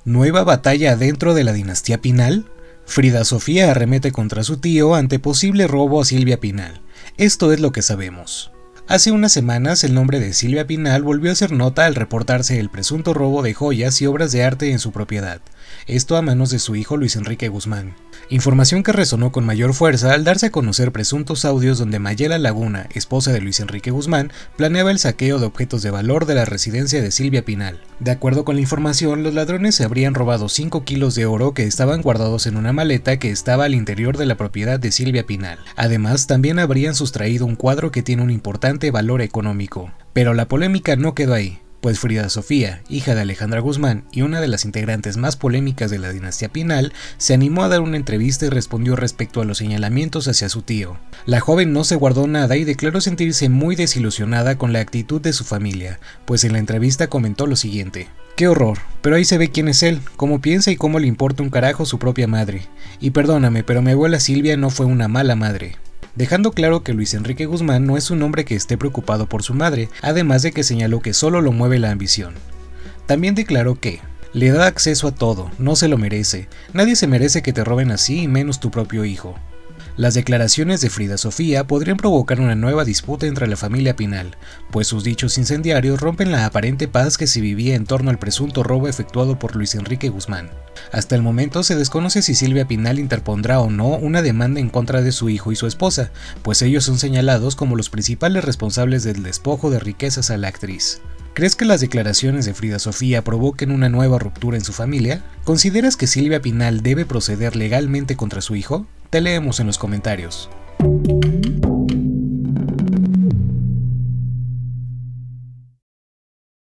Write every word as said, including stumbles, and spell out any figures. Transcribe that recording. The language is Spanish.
Nueva batalla dentro de la dinastía Pinal. Frida Sofía arremete contra su tío ante posible robo a Silvia Pinal. Esto es lo que sabemos. Hace unas semanas el nombre de Silvia Pinal volvió a ser nota al reportarse el presunto robo de joyas y obras de arte en su propiedad, esto a manos de su hijo Luis Enrique Guzmán. Información que resonó con mayor fuerza al darse a conocer presuntos audios donde Mayela Laguna, esposa de Luis Enrique Guzmán, planeaba el saqueo de objetos de valor de la residencia de Silvia Pinal. De acuerdo con la información, los ladrones se habrían robado cinco kilos de oro que estaban guardados en una maleta que estaba al interior de la propiedad de Silvia Pinal. Además, también habrían sustraído un cuadro que tiene un importante valor económico. Pero la polémica no quedó ahí, pues Frida Sofía, hija de Alejandra Guzmán y una de las integrantes más polémicas de la dinastía Pinal, se animó a dar una entrevista y respondió respecto a los señalamientos hacia su tío. La joven no se guardó nada y declaró sentirse muy desilusionada con la actitud de su familia, pues en la entrevista comentó lo siguiente: "Qué horror, pero ahí se ve quién es él, cómo piensa y cómo le importa un carajo su propia madre. Y perdóname, pero mi abuela Silvia no fue una mala madre", dejando claro que Luis Enrique Guzmán no es un hombre que esté preocupado por su madre, además de que señaló que solo lo mueve la ambición. También declaró que le da acceso a todo, no se lo merece, nadie se merece que te roben así y menos tu propio hijo. Las declaraciones de Frida Sofía podrían provocar una nueva disputa entre la familia Pinal, pues sus dichos incendiarios rompen la aparente paz que se vivía en torno al presunto robo efectuado por Luis Enrique Guzmán. Hasta el momento se desconoce si Silvia Pinal interpondrá o no una demanda en contra de su hijo y su esposa, pues ellos son señalados como los principales responsables del despojo de riquezas a la actriz. ¿Crees que las declaraciones de Frida Sofía provoquen una nueva ruptura en su familia? ¿Consideras que Silvia Pinal debe proceder legalmente contra su hijo? Te leemos en los comentarios.